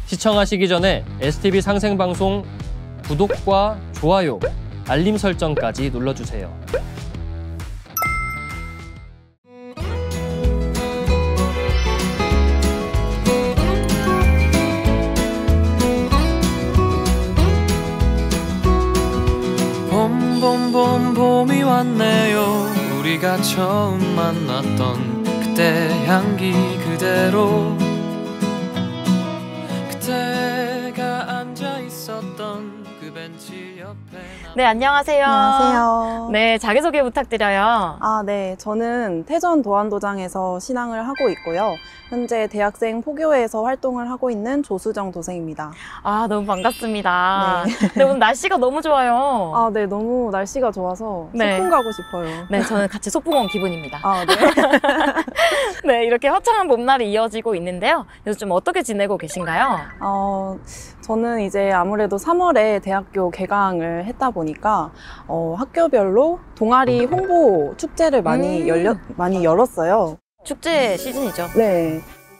시청하시기 전에 STV 상생방송 구독과 좋아요, 알림 설정까지 눌러주세요. 봄이 왔네요. 우리가 처음 만났던 그때 향기 그대로, 그때가 앉아 있었던 그 벤치 옆에. 네, 안녕하세요. 안녕하세요. 네, 자기소개 부탁드려요. 네. 저는 태전 도안도장에서 신앙을 하고 있고요. 현재 대학생 포교회에서 활동을 하고 있는 조수정 도생입니다. 너무 반갑습니다. 네. 네, 오늘 날씨가 너무 좋아요. 네. 너무 날씨가 좋아서 네. 소풍 가고 싶어요. 네, 저는 같이 소풍 온 기분입니다. 네. 네, 이렇게 화창한 봄날이 이어지고 있는데요. 요즘 어떻게 지내고 계신가요? 저는 이제 아무래도 3월에 대학교 개강을 했다 보니까 학교별로 동아리 홍보 축제를 많이 열었어요. 축제 시즌이죠. 네.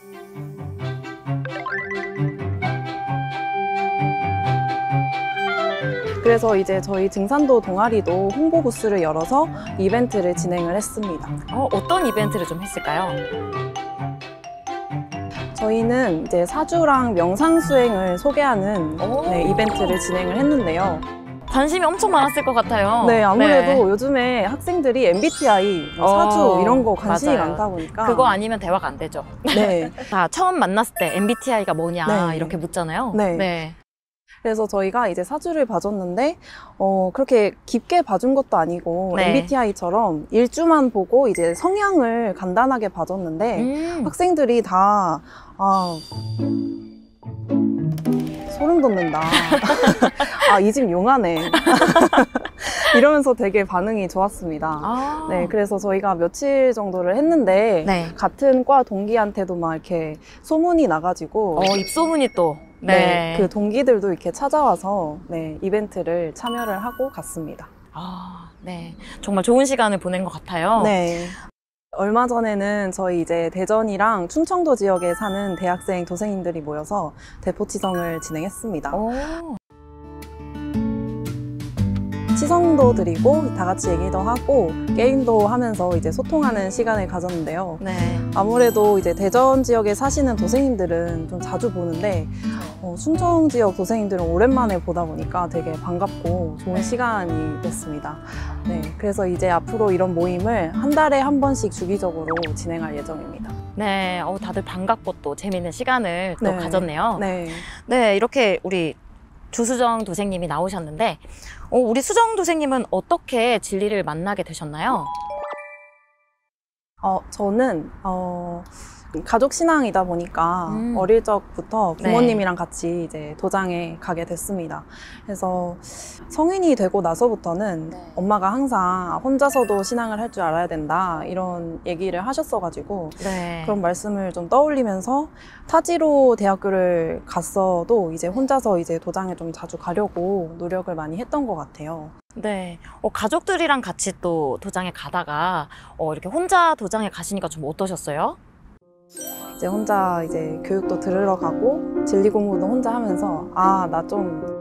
그래서 이제 저희 증산도 동아리도 홍보 부스를 열어서 이벤트를 진행을 했습니다. 어떤 이벤트를 좀 했을까요? 저희는 이제 사주랑 명상 수행을 소개하는 이벤트를 진행을 했는데요. 관심이 엄청 많았을 것 같아요. 네, 아무래도 요즘에 학생들이 MBTI, 사주 이런 거 관심이 맞아요. 많다 보니까 그거 아니면 대화가 안 되죠. 네. 처음 만났을 때 MBTI가 뭐냐 네. 이렇게 묻잖아요. 네. 그래서 저희가 이제 사주를 봐줬는데 그렇게 깊게 봐준 것도 아니고 MBTI처럼 일주만 보고 이제 성향을 간단하게 봐줬는데 학생들이 다 소름 돋는다. 이 집 용하네. 이러면서 되게 반응이 좋았습니다. 네, 그래서 저희가 며칠 정도를 했는데 같은 과 동기한테도 막 이렇게 소문이 나가지고 입소문이 또 그 동기들도 이렇게 찾아와서 이벤트를 참여를 하고 갔습니다. 네, 정말 좋은 시간을 보낸 것 같아요. 네. 얼마 전에는 저희 이제 대전이랑 충청도 지역에 사는 대학생 도생님들이 모여서 대포치성을 진행했습니다. 치성도 드리고 다 같이 얘기도 하고 게임도 하면서 이제 소통하는 시간을 가졌는데요. 아무래도 이제 대전 지역에 사시는 도생님들은 좀 자주 보는데 충청 지역 도생님들은 오랜만에 보다 보니까 되게 반갑고 좋은 시간이 됐습니다. 네, 그래서 이제 앞으로 이런 모임을 한 달에 한 번씩 주기적으로 진행할 예정입니다. 네, 다들 반갑고 또 재미있는 시간을 또 가졌네요. 네, 이렇게 우리 조수정 도생님이 나오셨는데 우리 수정 도생님은 어떻게 진리를 만나게 되셨나요? 저는 가족 신앙이다 보니까 어릴 적부터 부모님이랑 같이 이제 도장에 가게 됐습니다. 그래서 성인이 되고 나서부터는 엄마가 항상 혼자서도 신앙을 할 줄 알아야 된다 이런 얘기를 하셨어가지고 그런 말씀을 좀 떠올리면서 타지로 대학교를 갔어도 이제 혼자서 이제 도장에 좀 자주 가려고 노력을 많이 했던 것 같아요. 네, 가족들이랑 같이 또 도장에 가다가 이렇게 혼자 도장에 가시니까 좀 어떠셨어요? 이제 혼자 이제 교육도 들으러 가고 진리 공부도 혼자 하면서 나 좀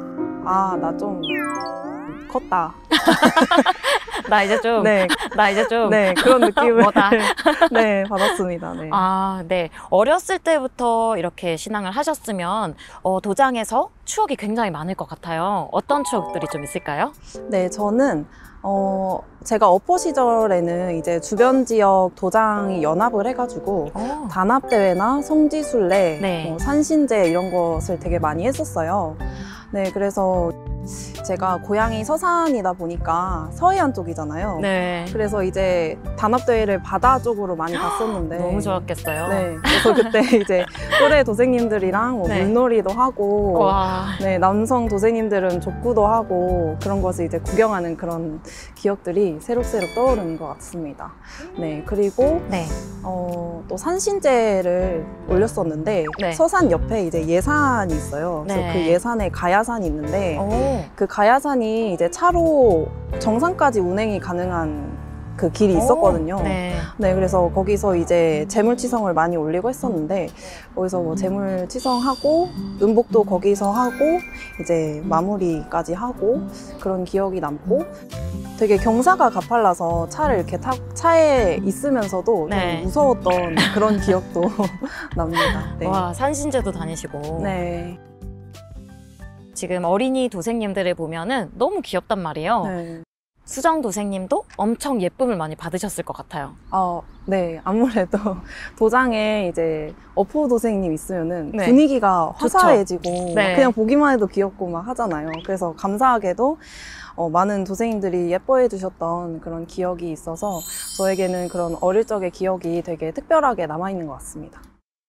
컸다. 나 이제 좀 그런 느낌을 뭐다. 받았습니다. 네. 어렸을 때부터 이렇게 신앙을 하셨으면 도장에서 추억이 굉장히 많을 것 같아요. 어떤 추억들이 좀 있을까요? 네, 저는 제가 어포 시절에는 이제 주변 지역 도장이 연합을 해가지고 단합대회나 성지순례, 산신제 이런 것을 되게 많이 했었어요. 네, 그래서 제가 고향이 서산이다 보니까 서해안 쪽이잖아요. 그래서 이제 단합대회를 바다 쪽으로 많이 갔었는데 너무 좋았겠어요. 그래서 그때 이제 또래 도생님들이랑 물놀이도 하고 남성 도생님들은 족구도 하고 그런 것을 이제 구경하는 그런 기억들이 새록새록 떠오르는 것 같습니다. 그리고 또 산신제를 올렸었는데 서산 옆에 이제 예산이 있어요. 그래서 그 예산에 가야산이 있는데 그 가야산이 이제 차로 정상까지 운행이 가능한 그 길이 있었거든요. 네. 네, 그래서 거기서 이제 재물치성을 많이 올리고 했었는데 거기서 뭐 재물치성하고 음복도 거기서 하고 이제 마무리까지 하고 그런 기억이 남고 되게 경사가 가팔라서 차를 이렇게 차에 있으면서도 네. 좀 무서웠던 그런 기억도 납니다. 네. 와, 산신제도 다니시고. 네. 지금 어린이 도생님들을 보면은 너무 귀엽단 말이에요. 네. 수정 도생님도 엄청 예쁨을 많이 받으셨을 것 같아요. 네. 아무래도 도장에 이제 어포 도생님 있으면은 네. 분위기가 화사해지고 네. 그냥 보기만 해도 귀엽고 막 하잖아요. 그래서 감사하게도 많은 도생님들이 예뻐해 주셨던 그런 기억이 있어서 저에게는 그런 어릴 적의 기억이 되게 특별하게 남아있는 것 같습니다.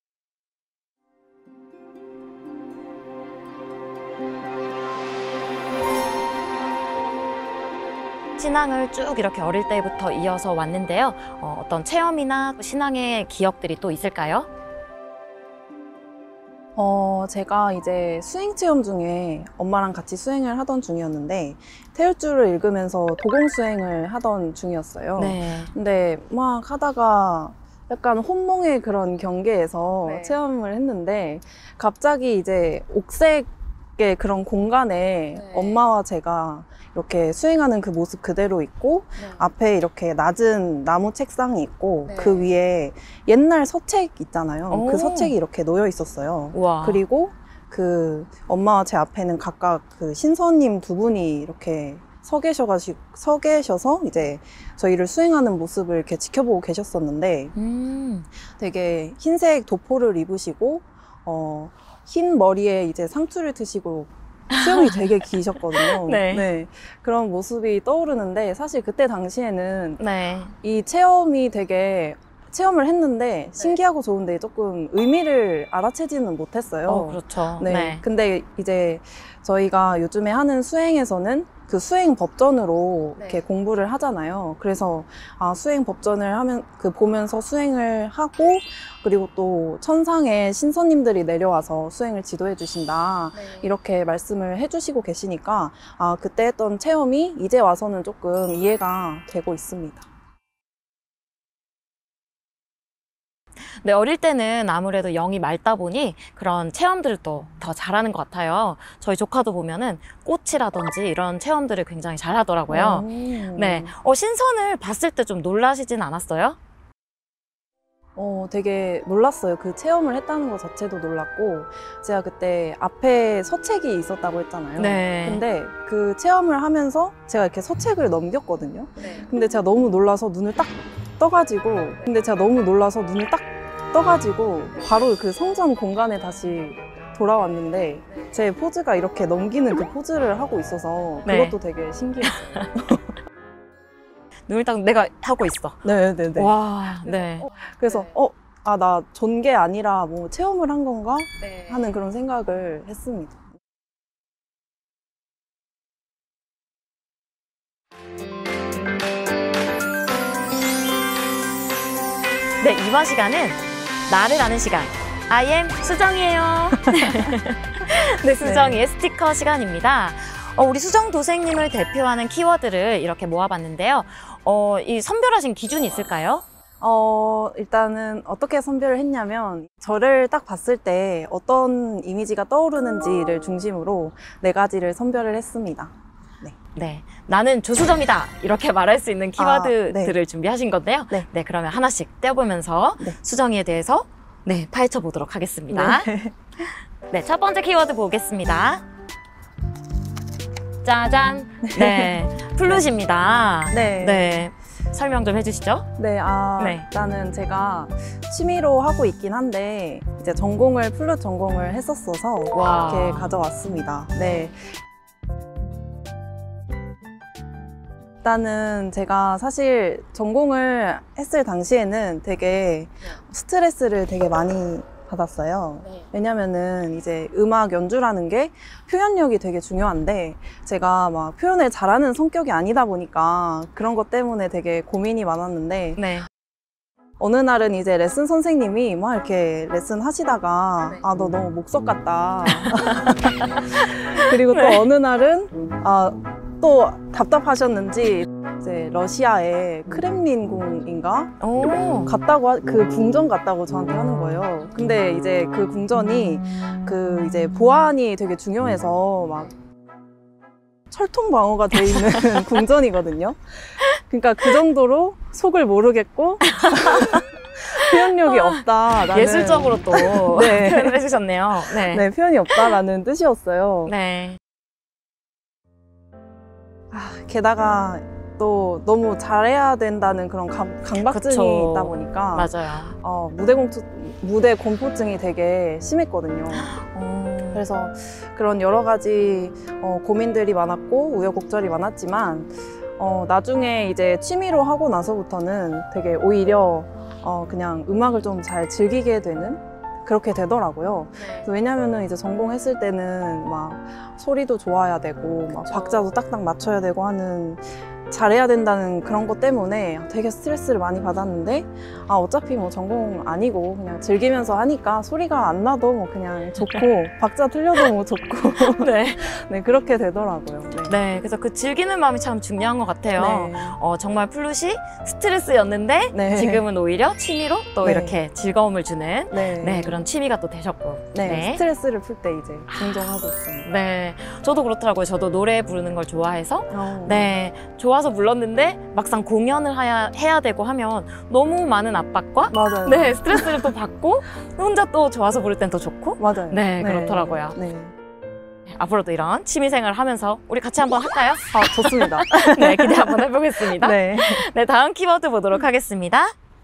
신앙을 쭉 이렇게 어릴 때부터 이어서 왔는데요. 어떤 체험이나 신앙의 기억들이 또 있을까요? 제가 이제 수행 체험 중에 엄마랑 같이 수행을 하던 중이었는데 태율주를 읽으면서 도공 수행을 하던 중이었어요. 네. 근데 막 하다가 약간 혼몽의 그런 경계에서 네. 체험을 했는데 갑자기 이제 옥색의 그런 공간에 네. 엄마와 제가 이렇게 수행하는 그 모습 그대로 있고 앞에 이렇게 낮은 나무 책상이 있고 네. 그 위에 옛날 서책 있잖아요. 오. 그 서책이 이렇게 놓여 있었어요. 우와. 그리고 그 엄마와 제 앞에는 각각 그 신선님 두 분이 이렇게 서 계셔서 이제 저희를 수행하는 모습을 이렇게 지켜보고 계셨었는데 되게 흰색 도포를 입으시고 흰 머리에 이제 상투를 트시고 수염이 되게 기셨거든요. 네. 그런 모습이 떠오르는데 사실 그때 당시에는 네. 이 체험이 되게 체험을 했는데 신기하고 좋은데 조금 의미를 알아채지는 못했어요. 그렇죠. 네. 네. 근데 이제 저희가 요즘에 하는 수행에서는 그 수행 법전으로 네. 이렇게 공부를 하잖아요. 그래서 수행 법전을 보면서 수행을 하고 그리고 또 천상에 신선님들이 내려와서 수행을 지도해 주신다. 이렇게 말씀을 해주시고 계시니까 그때 했던 체험이 이제 와서는 조금 이해가 되고 있습니다. 네, 어릴 때는 아무래도 영이 맑다 보니 그런 체험들을 또 더 잘하는 것 같아요. 저희 조카도 보면은 꽃이라든지 이런 체험들을 굉장히 잘 하더라고요. 네. 신선을 봤을 때 좀 놀라시진 않았어요? 되게 놀랐어요. 그 체험을 했다는 것 자체도 놀랐고 제가 그때 앞에 서책이 있었다고 했잖아요. 네. 근데 그 체험을 하면서 제가 이렇게 서책을 넘겼거든요. 근데 제가 너무 놀라서 눈을 딱 떠가지고 바로 그 성전 공간에 다시 돌아왔는데 제 포즈가 이렇게 넘기는 그 포즈를 하고 있어서 네. 그것도 되게 신기했어요. 눈을 딱 내가 하고 있어. 네네네. 와, 네. 그래서 나 전게 아니라 뭐 체험을 한 건가 하는 그런 생각을 했습니다. 네, 이번 시간은 나를 아는 시간. I am 수정이에요. 네, 수정이의 스티커 시간입니다. 우리 수정 도생님을 대표하는 키워드를 이렇게 모아봤는데요. 이 선별하신 기준이 있을까요? 일단은 어떻게 선별을 했냐면 저를 딱 봤을 때 어떤 이미지가 떠오르는지를 중심으로 4가지를 선별을 했습니다. 네, 나는 조수정이다 이렇게 말할 수 있는 키워드들을 네. 준비하신 건데요. 네. 네, 그러면 하나씩 떼어보면서 네. 수정이에 대해서 파헤쳐 보도록 하겠습니다. 네, 첫 번째 키워드 보겠습니다. 짜잔. 네, 플룻입니다. 네. 네, 설명 좀 해주시죠. 네, 네. 일단은 제가 취미로 하고 있긴 한데 이제 플룻 전공을 했었어서 와. 이렇게 가져왔습니다. 네. 일단은 제가 사실 전공을 했을 당시에는 되게 스트레스를 되게 많이 받았어요. 왜냐면은 이제 음악 연주라는 게 표현력이 되게 중요한데 제가 막 표현을 잘하는 성격이 아니다 보니까 그런 것 때문에 되게 고민이 많았는데 네. 어느 날은 이제 레슨 선생님이 막 이렇게 레슨 하시다가 너 너무 목석 같다. 그리고 또 어느 날은 또 답답하셨는지 이제 러시아의 크렘린궁인가 오. 그 궁전 같다고 저한테 하는 거예요. 근데 이제 그 궁전이 그 이제 보안이 되게 중요해서 막 철통 방어가 돼 있는 궁전이거든요. 그러니까 그 정도로 속을 모르겠고 표현력이 없다. 나는. 예술적으로 또 네. 표현을 해주셨네요. 네. 네, 표현이 없다라는 뜻이었어요. 네. 게다가 또 너무 잘해야 된다는 그런 강박증이 그쵸. 있다 보니까 맞아요. 무대 공포증이 되게 심했거든요. 그래서 그런 여러 가지 고민들이 많았고 우여곡절이 많았지만 나중에 이제 취미로 하고 나서부터는 되게 오히려 그냥 음악을 좀 잘 즐기게 되는 그렇게 되더라고요. 그래서 왜냐면은 이제 전공했을 때는 막 소리도 좋아야 되고 막 박자도 딱딱 맞춰야 되고 하는 잘해야 된다는 그런 것 때문에 되게 스트레스를 많이 받았는데 어차피 뭐 전공 아니고 그냥 즐기면서 하니까 소리가 안 나도 뭐 그냥 좋고 박자 틀려도 뭐 좋고 네. 네 그렇게 되더라고요. 네. 네. 그래서 그 즐기는 마음이 참 중요한 것 같아요. 네. 정말 플룻이 스트레스였는데 네. 지금은 오히려 취미로 또 네. 이렇게 즐거움을 주는 네. 네, 그런 취미가 또 되셨고. 네. 스트레스를 풀 때 이제 중독하고 있습니다. 네. 저도 그렇더라고요. 저도 노래 부르는 걸 좋아해서 네. 좋아서 불렀는데 막상 공연을 해야 되고 하면 너무 많은 압박과 맞아요. 네, 스트레스를 또 받고 혼자 또 좋아서 부를 땐 또 좋고 맞아요. 네, 그렇더라고요. 네. 앞으로도 이런 취미생활을 하면서 우리 같이 한번 할까요? 좋습니다. 네, 기대 한번 해보겠습니다. 네. 네, 다음 키워드 보도록 하겠습니다.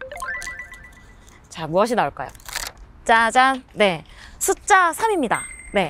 자, 무엇이 나올까요? 짜잔! 네, 숫자 3입니다. 네.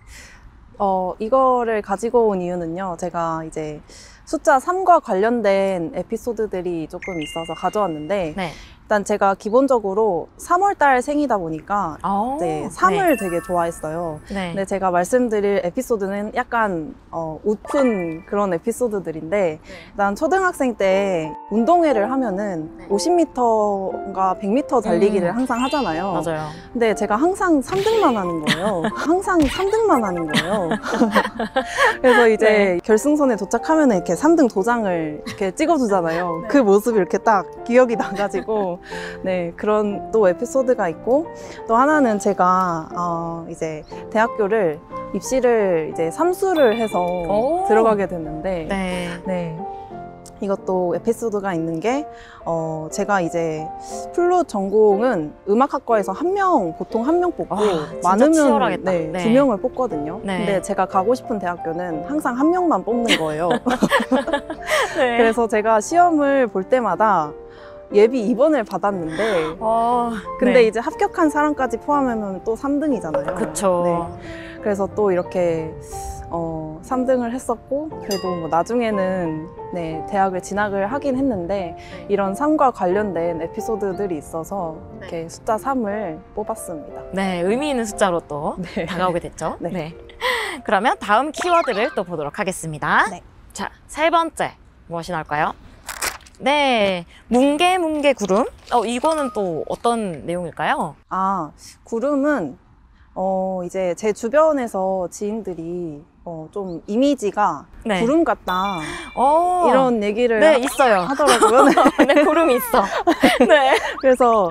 이거를 가지고 온 이유는요. 제가 이제 숫자 3과 관련된 에피소드들이 조금 있어서 가져왔는데 네. 일단 제가 기본적으로 3월달 생이다 보니까 오, 이제 3을 되게 좋아했어요. 네. 근데 제가 말씀드릴 에피소드는 약간 웃픈 그런 에피소드들인데 일단 초등학생 때 운동회를 하면은 50m인가 100m 달리기를 항상 하잖아요. 맞아요. 근데 제가 항상 3등만 하는 거예요. 항상 3등만 하는 거예요. 그래서 이제 네. 결승선에 도착하면 이렇게 3등 도장을 이렇게 찍어주잖아요. 네. 그 모습이 이렇게 딱 기억이 나가지고 네, 그런 또 에피소드가 있고 또 하나는 제가 이제 대학교를 입시를 이제 삼수를 해서 오. 들어가게 됐는데 네. 네. 이것도 에피소드가 있는 게 제가 이제 플룻 전공은 음악학과에서 보통 한 명 뽑고 진짜 많으면 치열하겠다. 네, 네. 2명을 뽑거든요. 네. 근데 제가 가고 싶은 대학교는 항상 한 명만 뽑는 거예요. 네. 그래서 제가 시험을 볼 때마다 예비 2번을 받았는데 근데 네. 이제 합격한 사람까지 포함하면 또 3등이잖아요. 그쵸. 네. 그래서 또 이렇게 3등을 했었고 그래도 뭐 나중에는 네, 대학을 진학을 하긴 했는데 이런 3과 관련된 에피소드들이 있어서 이렇게 숫자 3을 뽑았습니다. 네, 의미 있는 숫자로 또 네. 다가오게 됐죠. 네. 네. 그러면 다음 키워드를 또 보도록 하겠습니다. 네. 자, 세 번째 무엇이 나올까요? 네, 뭉게뭉게 구름. 이거는 또 어떤 내용일까요? 구름은 이제 제 주변에서 지인들이 좀 이미지가 네. 구름 같다 어, 이런 얘기를 네, 있어요. 하더라고요. 네. 네, 구름이 있어. 네. 그래서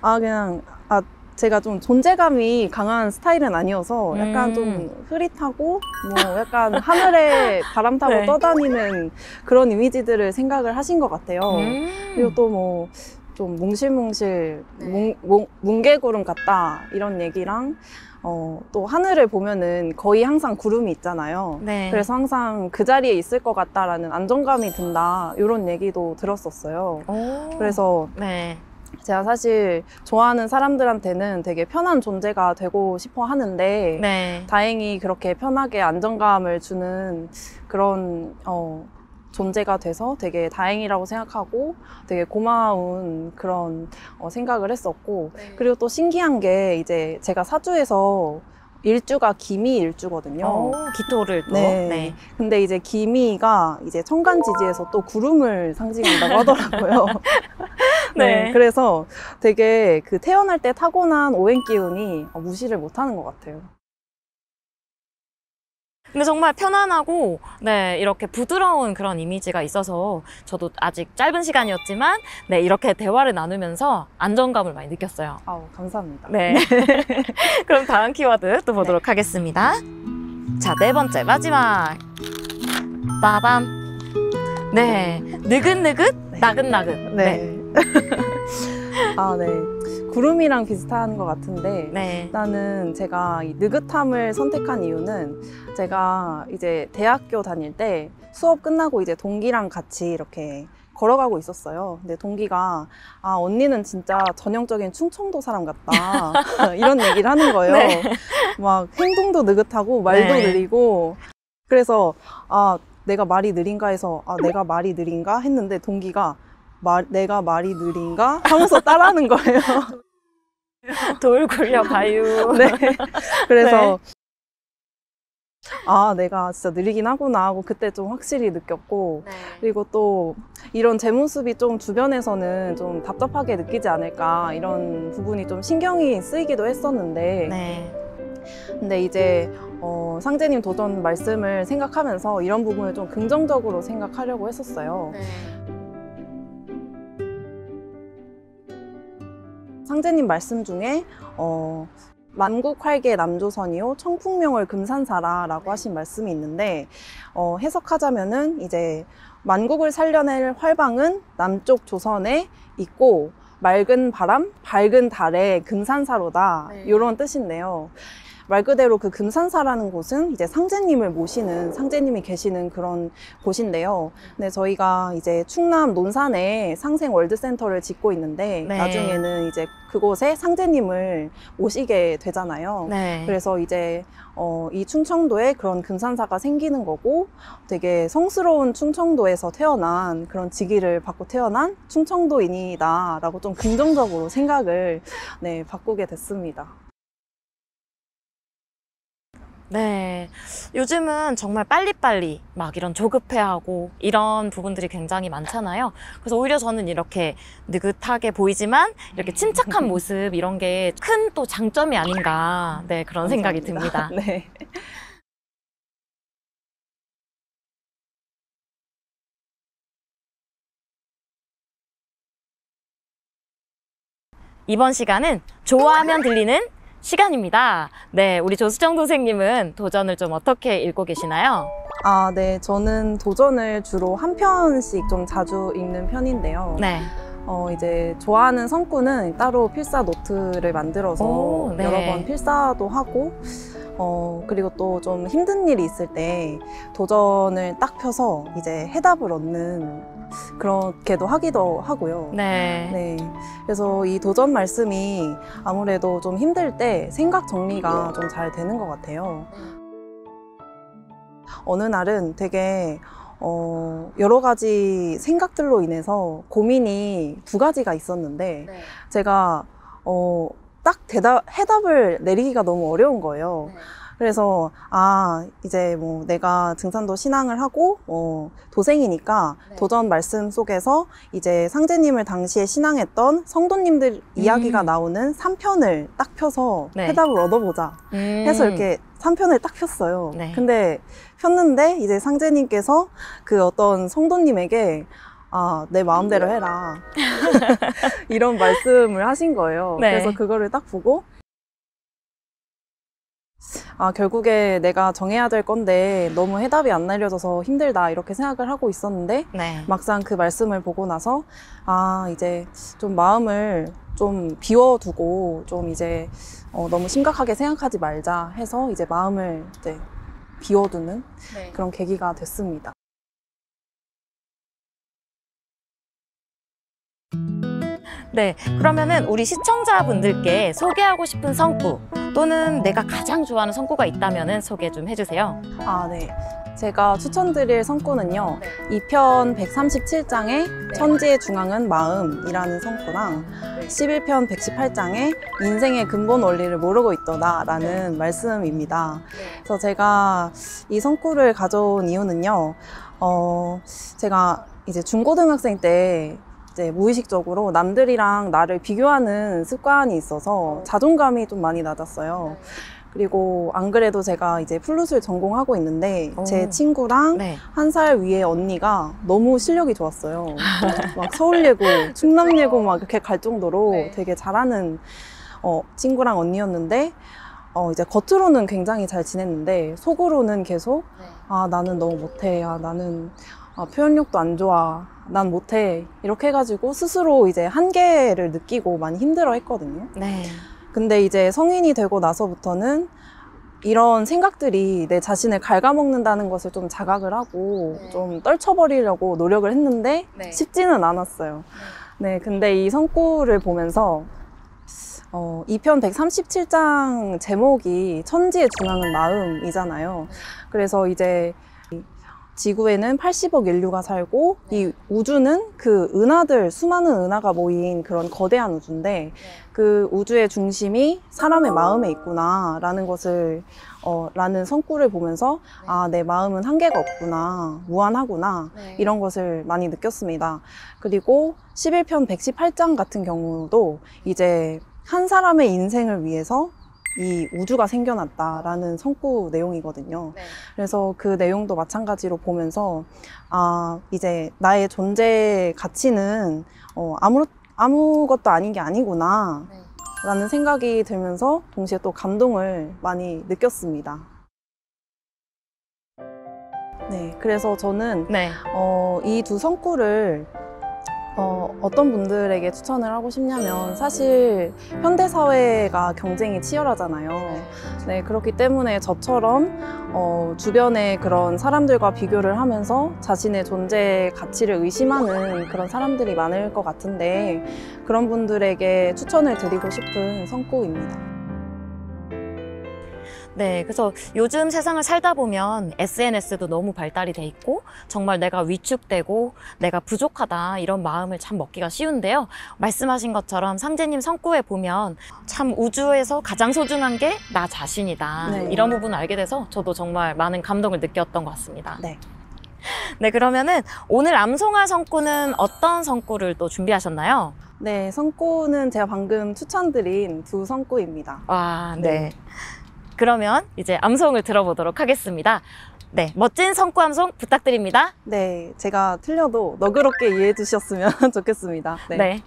제가 좀 존재감이 강한 스타일은 아니어서 약간 좀 흐릿하고 뭐 약간 하늘에 바람 타고 네. 떠다니는 그런 이미지들을 생각을 하신 것 같아요. 그리고 또 뭐 좀 뭉실뭉실 뭉게구름 같다 이런 얘기랑 또 하늘을 보면은 거의 항상 구름이 있잖아요. 네. 그래서 항상 그 자리에 있을 것 같다라는 안정감이 든다 이런 얘기도 들었었어요. 오. 그래서 네. 제가 사실 좋아하는 사람들한테는 되게 편한 존재가 되고 싶어 하는데 네. 다행히 그렇게 편하게 안정감을 주는 그런 존재가 돼서 되게 다행이라고 생각하고 되게 고마운 그런 생각을 했었고 그리고 또 신기한 게 이제 제가 사주에서 일주가 기미 일주거든요. 기토를 또. 네. 네. 근데 이제 기미가 이제 천간지지에서 또 구름을 상징한다고 하더라고요. 네. 그래서 되게 그 태어날 때 타고난 오행 기운이 무시를 못하는 것 같아요. 근데 정말 편안하고 네, 이렇게 부드러운 그런 이미지가 있어서 저도 아직 짧은 시간이었지만 네, 이렇게 대화를 나누면서 안정감을 많이 느꼈어요. 아우, 감사합니다. 네. 그럼 다음 키워드 또 보도록 하겠습니다. 자, 네 번째 마지막. 빠밤. 네. 느긋느긋, 나긋나긋. 네. 아, 네. 구름이랑 비슷한 것 같은데 네. 일단은 제가 이 느긋함을 선택한 이유는 제가 이제 대학교 다닐 때 수업 끝나고 이제 동기랑 같이 이렇게 걸어가고 있었어요. 근데 동기가 아, 언니는 진짜 전형적인 충청도 사람 같다. 이런 얘기를 하는 거예요. 네. 막 행동도 느긋하고 말도 네. 느리고 그래서 아, 내가 말이 느린가 해서 아, 내가 말이 느린가 했는데 동기가 내가 말이 느린가 하면서 따라하는 거예요. 돌 굴려 봐요. 네. 그래서 네. 아, 내가 진짜 느리긴 하구나 하고 그때 좀 확실히 느꼈고 네. 그리고 또 이런 제 모습이 좀 주변에서는 좀 답답하게 느끼지 않을까 이런 부분이 좀 신경이 쓰이기도 했었는데 네. 근데 이제 상재님 도전 말씀을 생각하면서 이런 부분을 좀 긍정적으로 생각하려고 했었어요. 네. 상재님 말씀 중에 만국활계 남조선이요 청풍명월 금산사라라고 하신 말씀이 있는데 해석하자면은 이제 만국을 살려낼 활방은 남쪽 조선에 있고 맑은 바람, 밝은 달의 금산사로다 네. 이런 뜻인데요. 말 그대로 그 금산사라는 곳은 이제 상제님을 모시는 상제님이 계시는 그런 곳인데요. 근데 저희가 이제 충남 논산에 상생 월드센터를 짓고 있는데 네. 나중에는 이제 그곳에 상제님을 모시게 되잖아요. 네. 그래서 이제 이 충청도에 그런 금산사가 생기는 거고 되게 성스러운 충청도에서 태어난 그런 직위를 받고 태어난 충청도인이다라고 좀 긍정적으로 생각을 네, 바꾸게 됐습니다. 네. 요즘은 정말 빨리빨리 막 이런 조급해하고 이런 부분들이 굉장히 많잖아요. 그래서 오히려 저는 이렇게 느긋하게 보이지만 이렇게 침착한 모습 이런 게 큰 또 장점이 아닌가. 네, 그런 생각이 듭니다. 네. 이번 시간은 좋아하면 들리는 시간입니다. 네, 우리 조수정 선생님은 도전을 좀 어떻게 읽고 계시나요? 아, 네. 저는 도전을 주로 한 편씩 좀 자주 읽는 편인데요. 네. 이제 좋아하는 성구는 따로 필사 노트를 만들어서 오, 네. 여러 번 필사도 하고 그리고 또 좀 힘든 일이 있을 때 도전을 딱 펴서 이제 해답을 얻는 그렇게도 하기도 하고요. 네. 네. 그래서 이 도전 말씀이 아무래도 좀 힘들 때 생각 정리가 좀 잘 되는 것 같아요. 어느 날은 되게 여러 가지 생각들로 인해서 고민이 두 가지가 있었는데 네. 제가 딱 해답을 내리기가 너무 어려운 거예요. 네. 그래서 이제 뭐 내가 등산도 신앙을 하고 도생이니까 네. 도전 말씀 속에서 이제 상제님을 당시에 신앙했던 성도님들 이야기가 나오는 3편을 딱 펴서 네. 해답을 얻어보자 해서 이렇게 3편을 딱 폈어요. 네. 근데 폈는데 이제 상제님께서 그 어떤 성도님에게 내 마음대로 해라 이런 말씀을 하신 거예요. 네. 그래서 그거를 딱 보고 결국에 내가 정해야 될 건데 너무 해답이 안 내려져서 힘들다 이렇게 생각을 하고 있었는데 네. 막상 그 말씀을 보고 나서 이제 좀 마음을 좀 비워두고 좀 이제 너무 심각하게 생각하지 말자 해서 이제 마음을 이제 비워두는 네. 그런 계기가 됐습니다. 네, 그러면은 우리 시청자분들께 소개하고 싶은 성구 또는 내가 가장 좋아하는 성구가 있다면은 소개 좀 해주세요. 네. 제가 추천드릴 성구는요. 2편 137장의 천지의 중앙은 마음이라는 성구랑 11편 118장의 인생의 근본 원리를 모르고 있도다 라는 말씀입니다. 그래서 제가 이 성구를 가져온 이유는요. 제가 이제 중고등학생 때 이제 무의식적으로 남들이랑 나를 비교하는 습관이 있어서 자존감이 좀 많이 낮았어요. 그리고 안 그래도 제가 이제 플룻을 전공하고 있는데 제 친구랑 네. 한 살 위에 언니가 너무 실력이 좋았어요. 막 서울예고, 충남예고 막 이렇게 갈 정도로 되게 잘하는 친구랑 언니였는데 이제 겉으로는 굉장히 잘 지냈는데 속으로는 계속 아 나는 너무 못해, 아 나는 표현력도 안 좋아, 난 못해 이렇게 해가지고 스스로 이제 한계를 느끼고 많이 힘들어 했거든요. 네. 근데 이제 성인이 되고 나서부터는 이런 생각들이 내 자신을 갉아먹는다는 것을 좀 자각을 하고 좀 떨쳐버리려고 노력을 했는데 쉽지는 않았어요. 네, 근데 이 성구를 보면서 2편 137장 제목이 천지의 중앙은 마음이잖아요. 그래서 이제 지구에는 80억 인류가 살고 이 우주는 그 은하들, 수많은 은하가 모인 그런 거대한 우주인데 그 우주의 중심이 사람의 마음에 있구나 라는 것을 라는 성구를 보면서 아, 내 마음은 한계가 없구나, 무한하구나 이런 것을 많이 느꼈습니다. 그리고 11편 118장 같은 경우도 이제 한 사람의 인생을 위해서 이 우주가 생겨났다라는 성구 내용이거든요. 그래서 그 내용도 마찬가지로 보면서 아 이제 나의 존재 가치는 아무것도 아닌 게 아니구나 라는 생각이 들면서 동시에 또 감동을 많이 느꼈습니다. 네, 그래서 저는 이 두 성구를 어떤 분들에게 추천을 하고 싶냐면 사실 현대사회가 경쟁이 치열하잖아요. 네, 그렇기 때문에 저처럼 주변의 그런 사람들과 비교를 하면서 자신의 존재 가치를 의심하는 그런 사람들이 많을 것 같은데 그런 분들에게 추천을 드리고 싶은 성구입니다. 네, 그래서 요즘 세상을 살다 보면 SNS도 너무 발달이 돼 있고 정말 내가 위축되고 내가 부족하다 이런 마음을 참 먹기가 쉬운데요. 말씀하신 것처럼 상재님 성구에 보면 참 우주에서 가장 소중한 게 나 자신이다. 네. 이런 부분을 알게 돼서 저도 정말 많은 감동을 느꼈던 것 같습니다. 네. 네, 그러면은 오늘 암송할 성구는 어떤 성구를 또 준비하셨나요? 네, 성구는 제가 방금 추천드린 두 성구입니다. 와, 네. 그러면 이제 암송을 들어보도록 하겠습니다. 네, 멋진 성구 암송 부탁드립니다. 네, 제가 틀려도 너그럽게 이해해 주셨으면 좋겠습니다. 네. 네.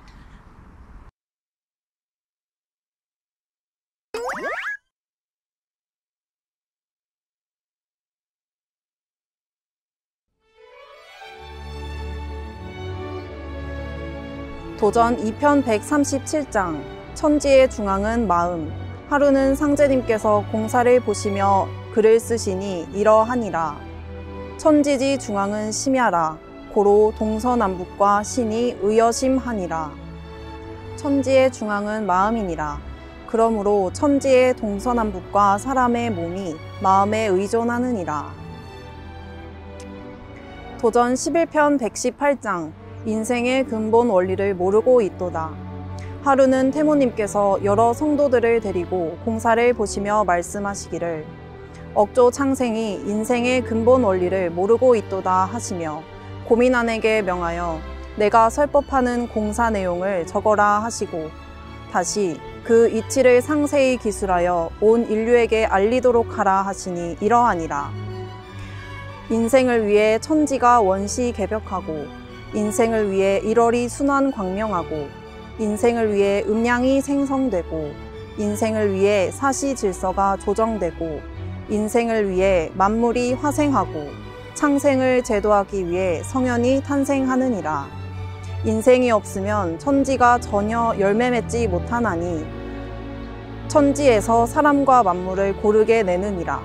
도전 2편 137장 천지의 중앙은 마음. 하루는 상제님께서 공사를 보시며 글을 쓰시니 이러하니라. 천지지 중앙은 심야라. 고로 동서남북과 신이 의여심하니라. 천지의 중앙은 마음이니라. 그러므로 천지의 동서남북과 사람의 몸이 마음에 의존하느니라. 도전 11편 118장 인생의 근본 원리를 모르고 있도다. 하루는 태모님께서 여러 성도들을 데리고 공사를 보시며 말씀하시기를 억조 창생이 인생의 근본 원리를 모르고 있도다 하시며 고민안에게 명하여 내가 설법하는 공사 내용을 적어라 하시고 다시 그 이치를 상세히 기술하여 온 인류에게 알리도록 하라 하시니 이러하니라. 인생을 위해 천지가 원시 개벽하고 인생을 위해 일월이 순환 광명하고 인생을 위해 음양이 생성되고 인생을 위해 사시 질서가 조정되고 인생을 위해 만물이 화생하고 창생을 제도하기 위해 성현이 탄생하느니라. 인생이 없으면 천지가 전혀 열매 맺지 못하나니 천지에서 사람과 만물을 고르게 내느니라.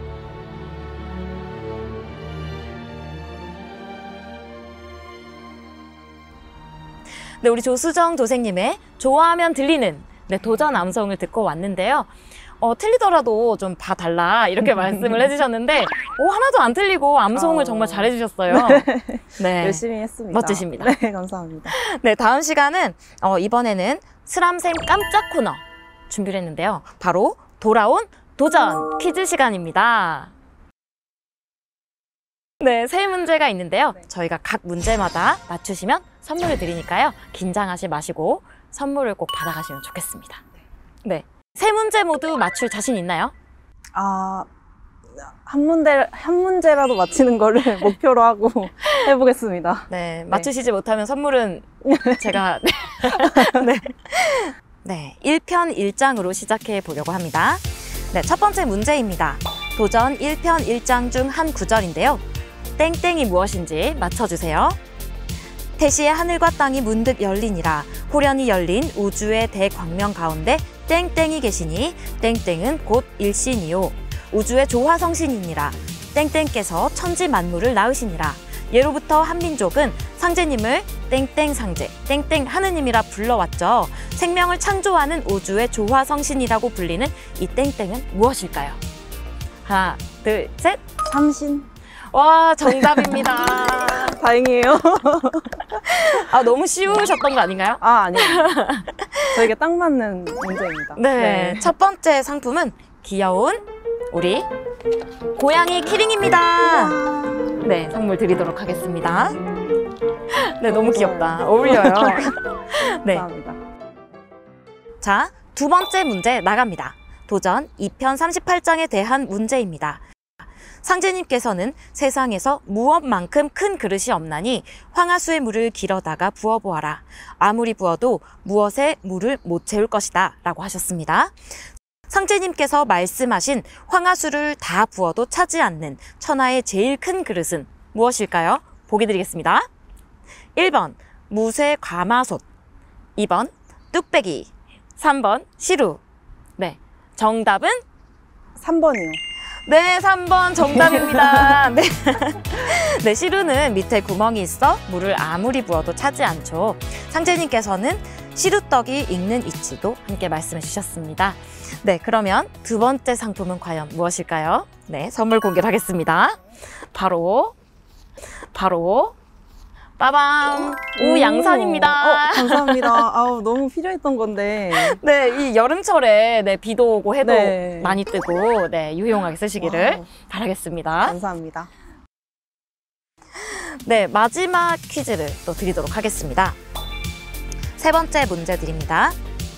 네, 우리 조수정 도생님의 좋아하면 들리는 도전 암송을 듣고 왔는데요. 틀리더라도 좀 봐달라 이렇게 말씀을 해주셨는데 하나도 안 틀리고 암송을 정말 잘해주셨어요. 네, 열심히 했습니다. 멋지십니다. 네, 감사합니다. 네, 다음 시간은 이번에는 스람생 깜짝 코너 준비를 했는데요. 바로 돌아온 도전 퀴즈 시간입니다. 네, 세 문제가 있는데요. 저희가 각 문제마다 맞추시면 선물을 드리니까요. 긴장하지 마시고 선물을 꼭 받아가시면 좋겠습니다. 네, 세 문제 모두 맞출 자신 있나요? 한 문제라도 맞히는 거를 목표로 하고 해보겠습니다. 네, 맞추시지 못하면 선물은 제가 네. 네, 1편 1장으로 시작해 보려고 합니다. 네, 첫 번째 문제입니다. 도전 1편 1장 중 한 구절인데요. 땡땡이 무엇인지 맞춰주세요. 태시의 하늘과 땅이 문득 열리니라. 호련히 열린 우주의 대광명 가운데 땡땡이 계시니 땡땡은 곧 일신이요. 우주의 조화성신이니라. 땡땡께서 천지 만물을 낳으시니라. 예로부터 한민족은 상제님을 땡땡 상제, 땡땡 하느님이라 불러왔죠. 생명을 창조하는 우주의 조화성신이라고 불리는 이 땡땡은 무엇일까요? 하나, 둘, 셋. 삼신. 와, 정답입니다. 다행이에요. 너무 쉬우셨던 거 아닌가요? 아니요. 저에게 딱 맞는 문제입니다. 네, 첫 번째 상품은 귀여운 우리 고양이 키링입니다. 네, 선물 드리도록 하겠습니다. 네, 너무 귀엽다. 어울려요. 네. 감사합니다. 자, 두 번째 문제 나갑니다. 도전 2편 38장에 대한 문제입니다. 상제님께서는 세상에서 무엇만큼 큰 그릇이 없나니 황하수의 물을 길어다가 부어보아라. 아무리 부어도 무엇에 물을 못 채울 것이다 라고 하셨습니다. 상제님께서 말씀하신 황하수를 다 부어도 차지 않는 천하의 제일 큰 그릇은 무엇일까요? 보기 드리겠습니다. 1번 무쇠 가마솥, 2번 뚝배기, 3번 시루. 네, 정답은 3번이요. 네, 3번 정답입니다. 네. 네, 시루는 밑에 구멍이 있어 물을 아무리 부어도 차지 않죠. 상제님께서는 시루떡이 익는 이치도 함께 말씀해 주셨습니다. 네, 그러면 두 번째 상품은 과연 무엇일까요? 네, 선물 공개를 하겠습니다. 바로 빠밤! 우양산입니다. 감사합니다. 너무 필요했던 건데. 네, 이 여름철에 비도 오고 해도 네. 많이 뜨고 유용하게 쓰시기를 와우. 바라겠습니다. 감사합니다. 네, 마지막 퀴즈를 또 드리도록 하겠습니다. 세 번째 문제 드립니다.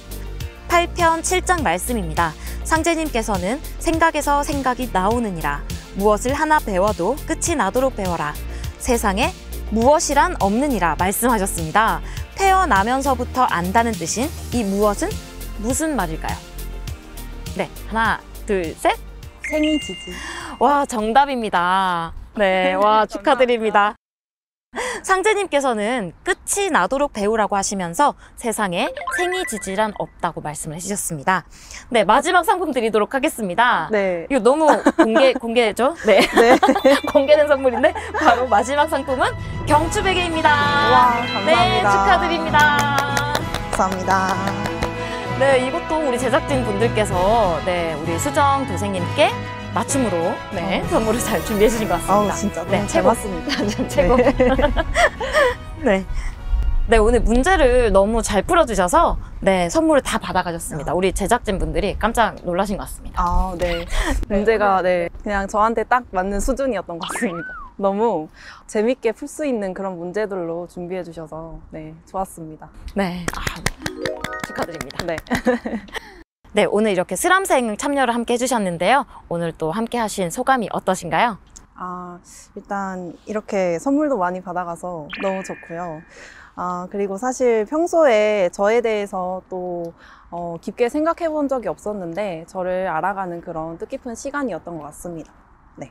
8편 7장 말씀입니다. 상제님께서는 생각에서 생각이 나오느니라. 무엇을 하나 배워도 끝이 나도록 배워라. 세상에 무엇이란 없느니라 말씀하셨습니다. 태어나면서부터 안다는 뜻인 이 무엇은 무슨 말일까요? 네, 하나, 둘, 셋. 생이지지. 와, 정답입니다. 네, 와, 축하드립니다. 상제님께서는 끝이 나도록 배우라고 하시면서 세상에 생이지지란 없다고 말씀을 해주셨습니다. 네, 마지막 상품 드리도록 하겠습니다. 네. 이거 너무 공개죠? 네. 네. 공개된 선물인데 바로 마지막 상품은 경추베개입니다. 와, 감사합니다. 네, 축하드립니다. 감사합니다. 네, 이것도 우리 제작진 분들께서 우리 수정 도생님께 맞춤으로 선물을 잘 준비해 주신 것 같습니다. 진짜 네, 너무 잘 봤습니다. 최고. 네. 네, 오늘 문제를 너무 잘 풀어주셔서 선물을 다 받아가셨습니다. 우리 제작진 분들이 깜짝 놀라신 것 같습니다. 네. 문제가 그냥 저한테 딱 맞는 수준이었던 것 같습니다. 너무 재밌게 풀 수 있는 그런 문제들로 준비해 주셔서 좋았습니다. 네, 축하드립니다. 네. 네, 오늘 이렇게 슬람생 참여를 함께 해주셨는데요. 오늘 또 함께 하신 소감이 어떠신가요? 일단 이렇게 선물도 많이 받아가서 너무 좋고요. 그리고 사실 평소에 저에 대해서 또 깊게 생각해 본 적이 없었는데 저를 알아가는 그런 뜻깊은 시간이었던 것 같습니다. 네.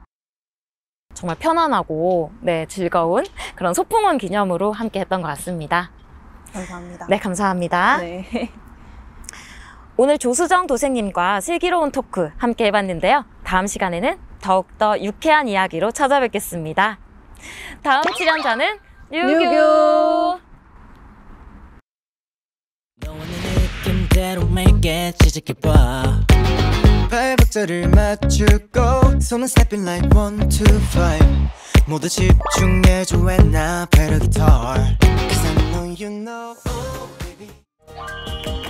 정말 편안하고 즐거운 그런 소풍원 기념으로 함께 했던 것 같습니다. 감사합니다. 네, 감사합니다. 네. 오늘 조수정 도생님과 슬기로운 토크 함께 해봤는데요. 다음 시간에는 더욱더 유쾌한 이야기로 찾아뵙겠습니다. 다음 출연자는 류규! 발박자를 맞추고 손은 stepping like 1, 2, 5 모두 집중해줘 when I play the guitar Cause I know you know, oh baby